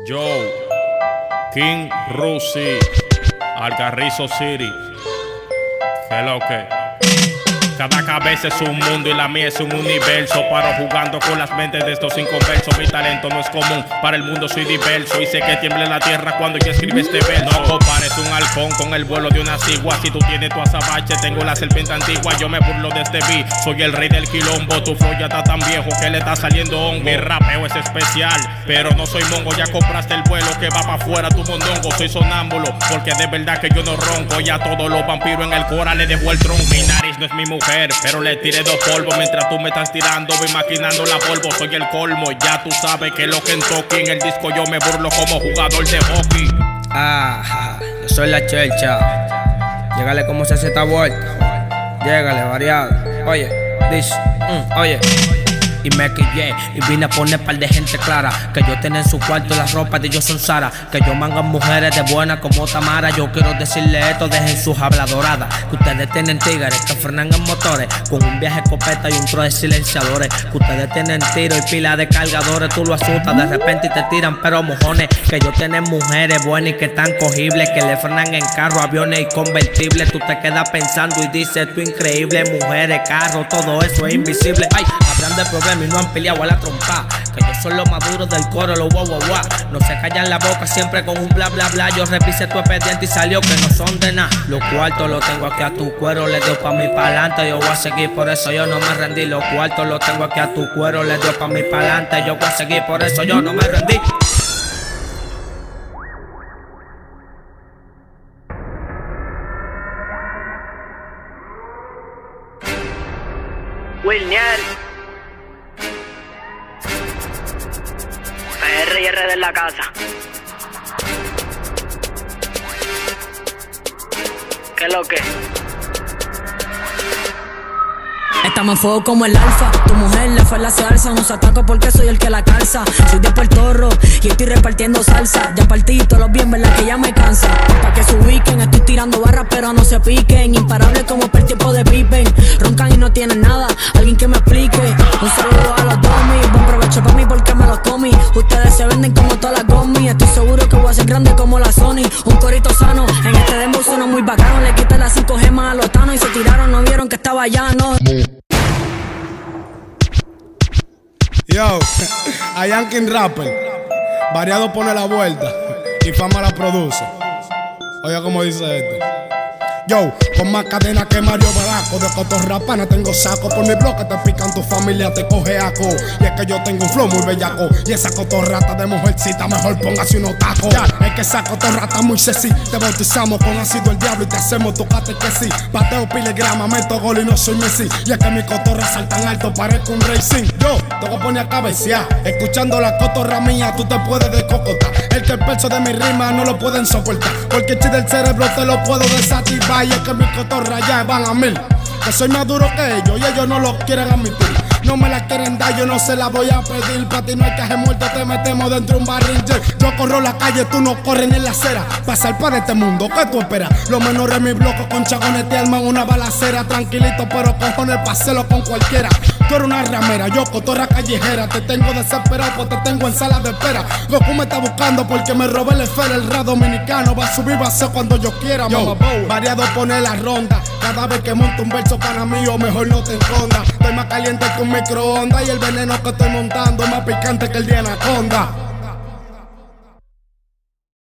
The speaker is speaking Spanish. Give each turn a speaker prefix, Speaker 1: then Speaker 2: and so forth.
Speaker 1: Joe, King Rusi, Algarrizo City. ¿Qué lo que? Cada cabeza es un mundo y la mía es un universo. Paro jugando con las mentes de estos inconversos. Mi talento no es común, para el mundo soy diverso. Y sé que tiembla la tierra cuando yo escribo este verso. No compares un halcón con el vuelo de una cigua. Si tú tienes tu azabache, tengo la serpiente antigua. Yo me burlo de este beat, soy el rey del quilombo. Tu flow ya está tan viejo que le está saliendo hongo. Mi rapeo es especial, pero no soy mongo. Ya compraste el vuelo que va para afuera tu mondongo. Soy sonámbulo, porque de verdad que yo no ronco. Ya todos los vampiros en el cora le dejo el tronco. Mi nariz no es mi mujer, pero le tiré dos polvos. Mientras tú me estás tirando, voy maquinando la polvo. Soy el colmo, ya tú sabes que lo que en toque en el disco yo me burlo como jugador de hockey.
Speaker 2: Yo soy la chelcha. Llégale como se hace esta vuelta. Llégale, variado. Oye, dice, oye. Y me quillé y vine a poner par de gente clara. Que yo tengo en su cuarto las ropas de ellos son Sara. Que yo mangan mujeres de buena como Tamara. Yo quiero decirle esto, dejen sus habladoradas. Que ustedes tienen tigres que frenan en motores, con un viaje escopeta y un tro de silenciadores. Que ustedes tienen tiro y pila de cargadores. Tú lo asustas de repente y te tiran pero mojones. Que yo tengo mujeres buenas y que están cogibles, que le frenan en carro, aviones y convertibles. Tú te quedas pensando y dices tú increíble. Mujeres, carro, todo eso es invisible. Ay, hablan de problemas y no han peleado a la trompa. Que yo soy lo maduro del coro, lo guau guau guau. No se callan la boca siempre con un bla bla bla. Yo revisé tu expediente y salió que no son de nada. Los cuartos los tengo aquí a tu cuero, le doy pa' mi pa'lante. Yo voy a seguir, por eso yo no me rendí. Los cuartos los tengo aquí a tu cuero, le doy pa' mi pa'lante. Yo voy a seguir, por eso yo no me rendí.
Speaker 3: Wilnier PR en la casa. ¿Qué es lo que?
Speaker 4: Estamos en fuego como el alfa. Tu mujer le fue la salsa. No se ataca porque soy el que la calza. Soy de Puerto Rico y estoy repartiendo salsa. Ya partí todos los bien, verdad que ya me cansa. Pa' que se ubiquen, estoy tirando barras pero no se piquen. Imparables como per tiempo de Pippen. Roncan y no tienen nada, alguien que me explique. Un saludo a los dummies, buen provecho pa' mí porque me los comí. Ustedes se venden como todas las gommis. Estoy seguro que voy a ser grande como la Sony. Un corito sano, en este demo suena muy bacano. Le quité las 5 gemas a los tanos y se tiraron, no vieron que estaba llano.
Speaker 5: Yo, a Yankee Rapper, variado pone la vuelta y Fama la produce. Oiga cómo dice esto. Yo, con más cadena que Mario Baraco. De cotorrapana tengo saco. Por mi bloque te pican, tu familia te coge aco. Y es que yo tengo un flow muy bellaco. Y esa cotorrata de mujercita, mejor póngase unos tacos. Ya, es que esa cotorrata muy sexy. Te bautizamos con ácido el diablo y te hacemos tocate que sí. Pateo piligrama, meto gol y no soy Messi. Y es que mi cotorra saltan alto, parezco un racing. Yo, te voy a poner a cabecear. Escuchando la cotorra mía, tú te puedes descocotar. El que el peso de mi rima no lo pueden soportar. Porque el chiste del cerebro te lo puedo desactivar. Y es que mis cotorras ya van a 1000. Que soy más duro que ellos y ellos no lo quieren admitir. No me la quieren dar, yo no se la voy a pedir. Pa' ti no hay caje muerto, te metemos dentro de un barril. Yo corro la calle, tú no corres en la acera. Pasar para este mundo, ¿qué tú esperas? Los menores en mi bloco con chagones te arman una balacera. Tranquilito, pero cojones, paselo con cualquiera. Tú eres una ramera, yo cotorra callejera. Te tengo desesperado, pues te tengo en sala de espera. Goku me está buscando porque me robé el esfera. El rap dominicano va a subir, va a ser cuando yo quiera. Yo, variado pone la ronda. Cada vez que monto un verso para mí, o mejor no te escondas. Estoy más caliente que un microondas y el veneno que estoy montando es más picante que el de anaconda.